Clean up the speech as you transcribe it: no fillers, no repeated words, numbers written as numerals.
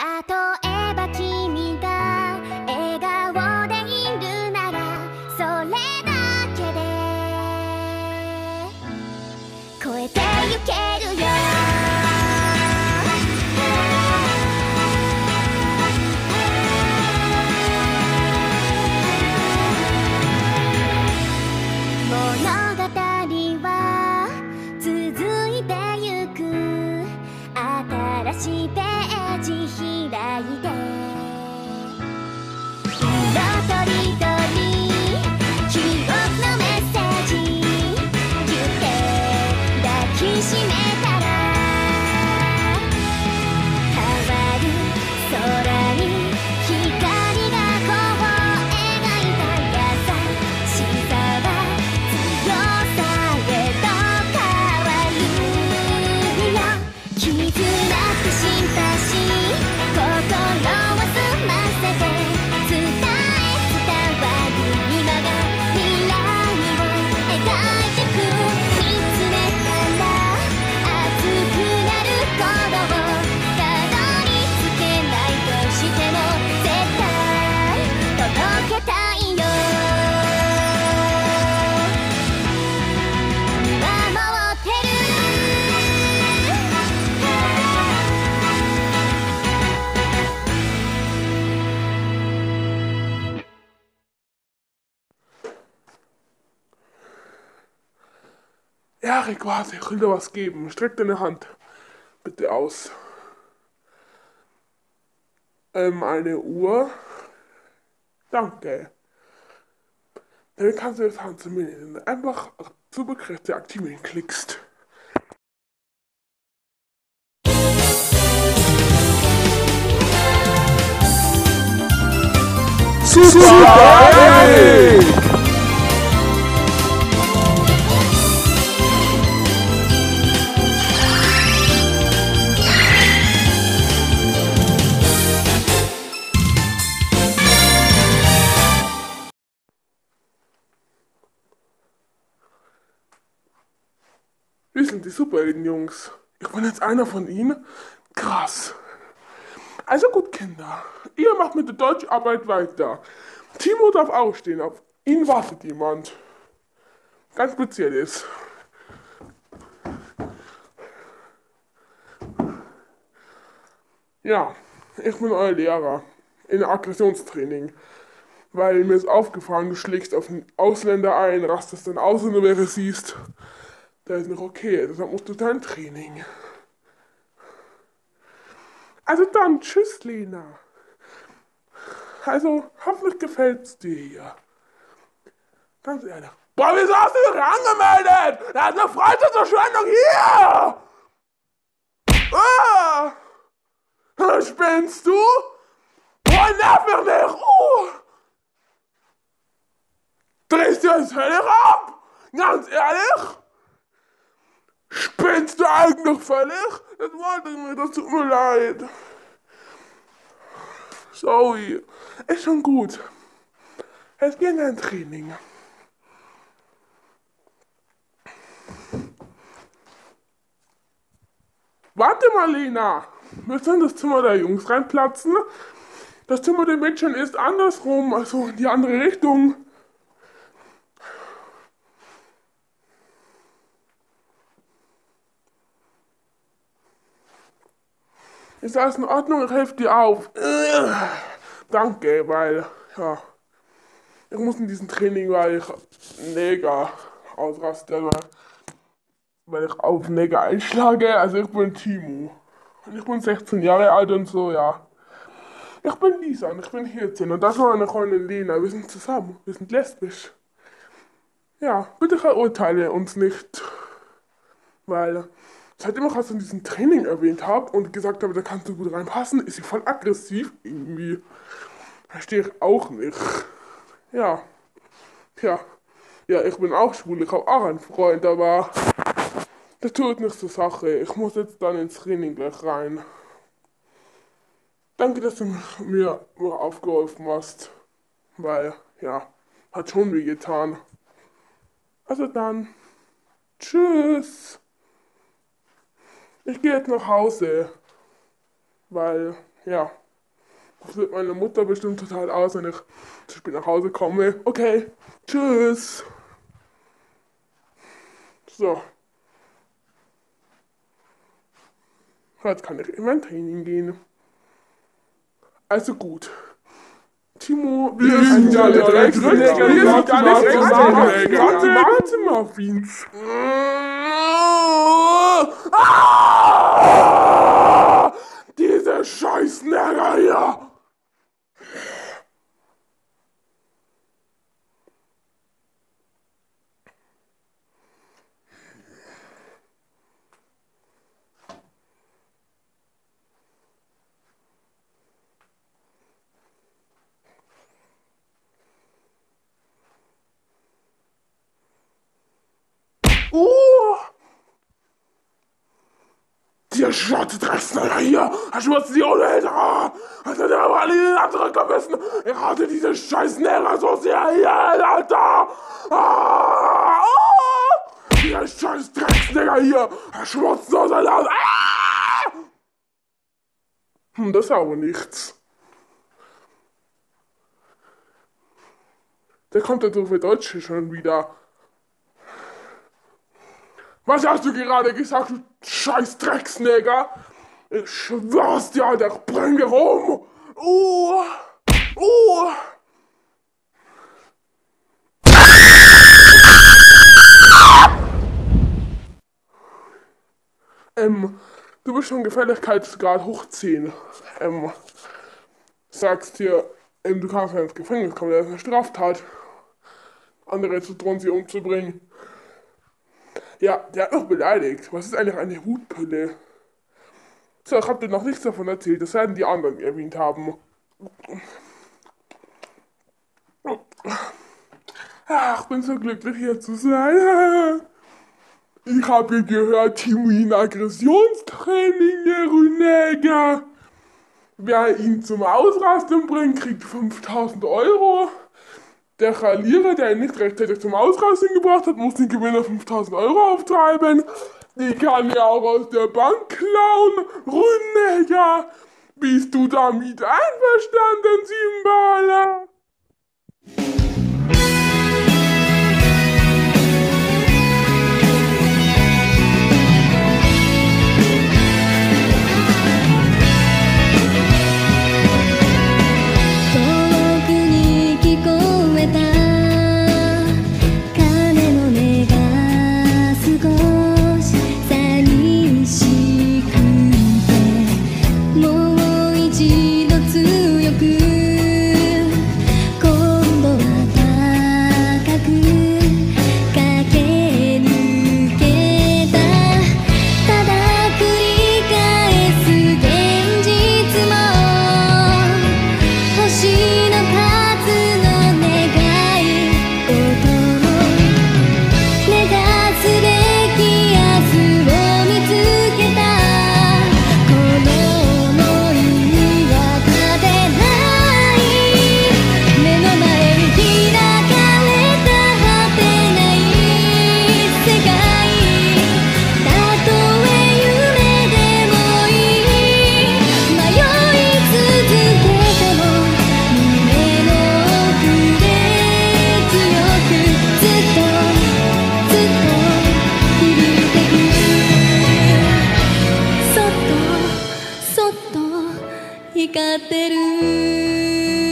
例えば君が笑顔でいるならそれだけで超えてゆけるよ。物語は続いてゆく。新しいページ開いて色とりどり記憶のメッセージギュって抱きしめたら変わる空に光がこう描いた優しさは強さへと変わるよ。絆ってシンパシー心を澄ませて伝わる今が未来を描いてく。見つめたら熱くなる頃をたどり着けないとしても絶対届けたいよ。見守ってる。 Erik, warte, ich will dir was geben. Streck deine Hand bitte aus. Eine Uhr. Danke. Dann kannst du das Hand zu mir nehmen. Einfach Superkräfte aktivieren klickst. Super Erik! Wir sind die Superhelden-Jungs. Ich bin jetzt einer von ihnen. Krass. Also gut, Kinder. Ihr macht mit der Deutscharbeit weiter. Timo darf aufstehen. Auf ihn wartet jemand. Ganz Spezielles. Ja, ich bin euer Lehrer. In Aggressionstraining. Weil mir ist aufgefallen, du schlägst auf einen Ausländer ein, rastest dann aus, wenn du welche siehst. Das ist nicht okay, deshalb musst du dein Training. Also dann, tschüss Lena. Also, hoffentlich gefällt's dir hier. Ganz ehrlich. Boah, wieso hast du dich angemeldet? Da ist eine Freizeitverschwendung hier! Spinnst du? Boah, nerv mich nicht! Drehst du jetzt völlig ab? Ganz ehrlich? Spinnst du eigentlich völlig? Das wollte ich nicht, das tut mir leid. Sorry. Ist schon gut. Jetzt gehen wir in Training. Warte mal, Lena. Willst du in das Zimmer der Jungs reinplatzen? Das Zimmer der Mädchen ist andersrum, also in die andere Richtung. Ist alles in Ordnung? Ich helfe dir auf. Danke, weil, ja, ich muss in diesem Training, weil ich Neger ausraste, weil ich auf Neger einschlage. Also ich bin Timo. Und ich bin 16 Jahre alt und so, ja. Ich bin Lisa und ich bin 14 und das war meine Freundin Lena. Wir sind zusammen, wir sind lesbisch. Ja, bitte verurteile uns nicht, weil seitdem ich in diesem Training erwähnt habe und gesagt habe, da kannst du gut reinpassen, ist sie voll aggressiv irgendwie. Verstehe ich auch nicht. Ja, tja, ja, ich bin auch schwul, ich habe auch einen Freund, aber das tut nicht zur Sache. Ich muss jetzt dann ins Training gleich rein. Danke, dass du mir aufgeholfen hast, weil, ja, hat schon weh getan. Also dann, tschüss. Ich gehe jetzt nach Hause, weil, Ja, das wird meine Mutter bestimmt total aus, wenn ich zu spät nach Hause komme. Okay, tschüss. So. Jetzt kann ich in mein Training gehen. Also gut. Timo, wir sind ja der Drecksnäger, wir sind ja der Drecksnäger. Warte, Muffins. Diese Scheißnäger hier. Die Schrottdrecksnäger hier, hast du was die Unhälter? Hast du aber alle in den anderen gewissen? Ich hatte diese Scheißnäger so sehr hier, Alter! Die scheiß Drecksnäger hier, schmutzen aus der Laut. Das ist aber nichts. Der kommt ja so für Deutsche schon wieder. Was hast du gerade gesagt, du scheiß Drecksnäger? Ich schwör's dir, Alter, ich bring dich um! Du bist schon Gefährlichkeitsgrad hoch 10. Sagst dir, du kannst ja ins Gefängnis kommen, das ist eine Straftat. Andere zu drohen, sie umzubringen. Ja, der hat noch beleidigt. Was ist eigentlich eine Hutpille? So, ich hab dir noch nichts davon erzählt. Das werden die anderen erwähnt haben. Ach, ich bin so glücklich hier zu sein. Ich habe gehört, Timo in Aggressionstraining, der Rüneger. Wer ihn zum Ausrasten bringt, kriegt 5000 €. Der Verlierer, der ihn nicht rechtzeitig zum Ausrasten gebracht hat, muss den Gewinner 5000 € auftreiben. Die kann er auch aus der Bank klauen. Rüneger, bist du damit einverstanden, Simbala? 光ってる